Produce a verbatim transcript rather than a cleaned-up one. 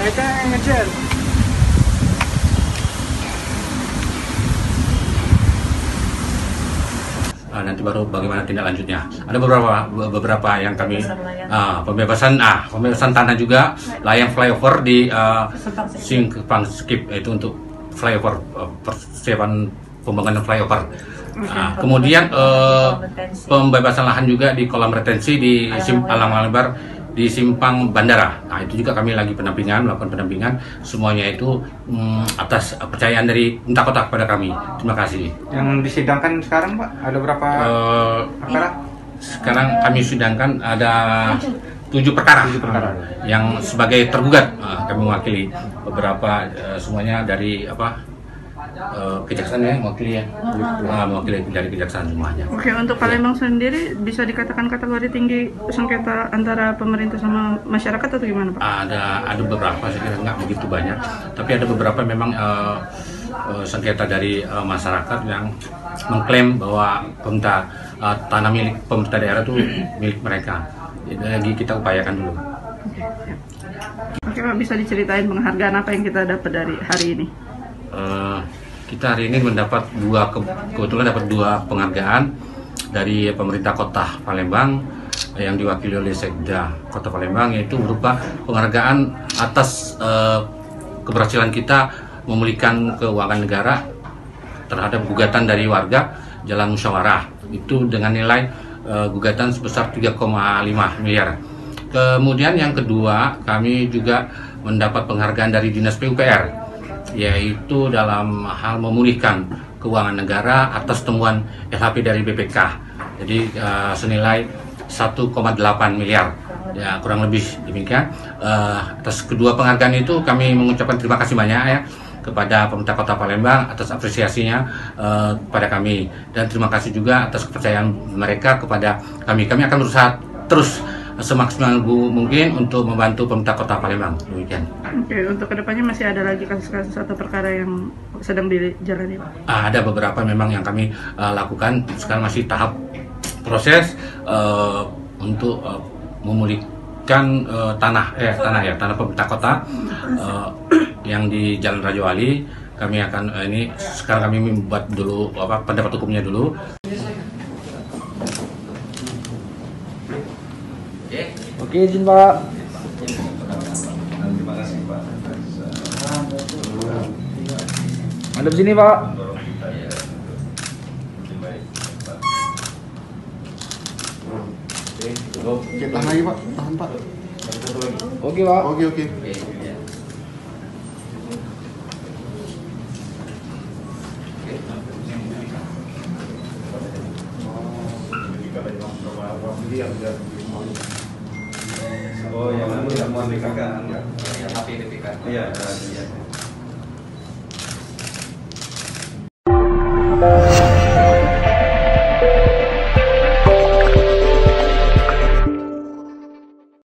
Kita yang ngejar. Uh, nanti baru bagaimana tindak lanjutnya. Ada beberapa beberapa yang kami uh, pembebasan ah pembebasan tanah juga layang flyover di uh, Simpang Skip, yaitu untuk flyover uh, persiapan pembangunan flyover. Nah, kemudian uh, pembebasan lahan juga di kolam retensi di Sim Alang Lebar di Simpang Bandara. Nah, itu juga kami lagi pendampingan, melakukan pendampingan. Semuanya itu um, atas kepercayaan dari pemerintah kota kepada kami. Terima kasih. Yang disidangkan sekarang, Pak, ada berapa uh, perkara? Sekarang kami sidangkan ada tujuh perkara, tujuh perkara yang sebagai tergugat. Uh, kami mewakili beberapa uh, semuanya dari apa uh, kejaksaan ya, mewakili ya, uh, mewakili dari kejaksaan semuanya. Oke, untuk Palembang sendiri bisa dikatakan kategori tinggi sengketa antara pemerintah sama masyarakat atau gimana, Pak? Ada ada beberapa, saya kira nggak begitu banyak, tapi ada beberapa memang uh, uh, sengketa dari uh, masyarakat yang mengklaim bahwa pemerintah uh, tanah milik pemerintah daerah itu milik mereka. Jadi lagi kita upayakan dulu. Oke, Pak, bisa diceritain penghargaan apa yang kita dapat dari hari ini? Uh, kita hari ini mendapat dua ke, kebetulan dapat dua penghargaan dari pemerintah kota Palembang yang diwakili oleh Sekda Kota Palembang, yaitu berupa penghargaan atas uh, keberhasilan kita memulihkan keuangan negara terhadap gugatan dari warga Jalan Musyawarah, itu dengan nilai uh, gugatan sebesar tiga koma lima miliar. Kemudian yang kedua, kami juga mendapat penghargaan dari Dinas P U P R, yaitu dalam hal memulihkan keuangan negara atas temuan L H P dari B P K. Jadi uh, senilai satu koma delapan miliar. Ya, kurang lebih demikian. Uh, atas kedua penghargaan itu kami mengucapkan terima kasih banyak ya kepada pemerintah Kota Palembang atas apresiasinya uh, kepada kami, dan terima kasih juga atas kepercayaan mereka kepada kami. Kami akan berusaha terus semaksimal mungkin untuk membantu pemerintah Kota Palembang. Demikian. Oke, untuk kedepannya masih ada lagi kasus-kasus atau perkara yang sedang dijalani, Pak? Uh, ada beberapa memang yang kami uh, lakukan. Sekarang masih tahap proses uh, untuk uh, memulihkan uh, tanah, eh tanah ya tanah pemerintah kota uh, yang di Jalan Raja Wali. Kami akan uh, ini sekarang kami membuat dulu apa pendapat hukumnya dulu. Oke, izin, Pak. Terima kasih, Pak. Madep sini, Pak. Oke, tahan lagi, Pak. Tahan, Pak. Oke, Pak. Oke, oke. Oh, yang anu yang mau dikatakan. Yang H P D P K. Iya, iya.